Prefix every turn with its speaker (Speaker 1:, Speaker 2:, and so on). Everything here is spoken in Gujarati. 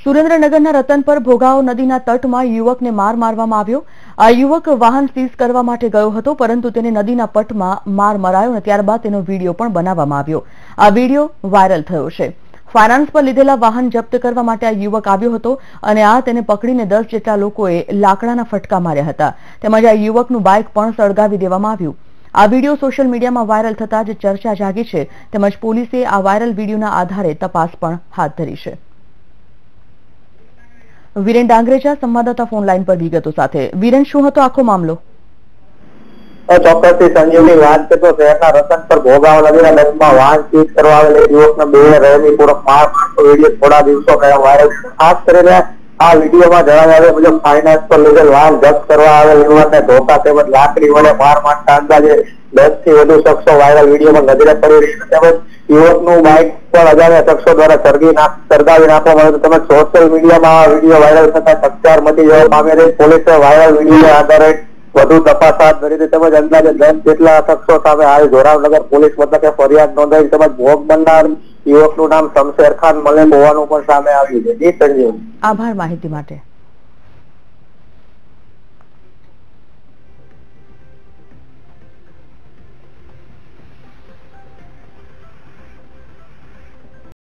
Speaker 1: સુરેન્દ્રનગરના રતનપર ભોગાવો નદીના તટમાં યુવકને માર મારવામાં આવ્યો। આ યુવક વાહન સીઝ કરવા માટે ગયો હતો, પરંતુ તેને નદીના પટમાં માર મરાયો અને ત્યારબાદ તેનો વિડીયો પણ બનાવવામાં આવ્યો। આ વિડીયો વાયરલ થયો છે। ફાઇનાન્સ પર લીધેલા વાહન જપ્ત કરવા માટે આ યુવક આવ્યો હતો અને તેને પકડીને 10 જેટલા લોકોએ લાકડાના ફટકા માર્યા હતા, તેમજ આ યુવકનું બાઇક પણ સળગાવી દેવામાં આવ્યું। આ વિડીયો સોશિયલ મીડિયામાં વાયરલ થતા જ ચર્ચા જાગી છે, તેમજ પોલીસે આ વાયરલ વિડીયોના આધારે તપાસ પણ હાથ ધરી છે। વીરેન ડાંગરેજા સંવાદદાતા ફોન લાઈન પર વિગતો સાથે। વીરેન, શું હતો આખો મામલો?
Speaker 2: ચોક્કસથી સંજીવની વાત કરીએ તો શહેરના રતનપર ભોગાવો નદીના તટમાં વાહન સીઝ કરવા આવેલ યુવકને બે રહેમીપૂર્વક માર મારતો વિડીયો થોડા દિવસો પહેલા વાયરલ। ખાસ કરીને આ વિડીયોમાં જણાવ્યા મુજબ ફાઇનાન્સ પર લીધેલ વાહન જપ્ત કરવા આવેલ યુવકને ધોકા તેમજ લાકડી વડે માર મારતા અંદાજે 10 થી વધુ શખ્સો વાયરલ વિડીયોમાં નજરે પડી રહી છે, તેમજ યુવકનું બાઇક પણ અજાણ્યા શખ્સો દ્વારા સળગાવી નાખવામાં આવ્યું, તેમજ સોશિયલ મીડિયામાં આ વિડીયો વાયરલ થતા ચકચાર મચી જવા પામી રહી। પોલીસે વાયરલ વિડીયોના આધારે વધુ તપાસ હાથ ધરી હતી, તેમજ અંદાજે 10 જેટલા શખ્સો સામે હાલ જોરાવનગર પોલીસ મથકે ફરિયાદ નોંધાઈ, તેમજ ભોગ બનનાર યુવકનું નામ શમશેર ખાન મલેક હોવાનું પણ સામે આવ્યું છે। જી સંજીવ,
Speaker 1: આભાર માહિતી માટે।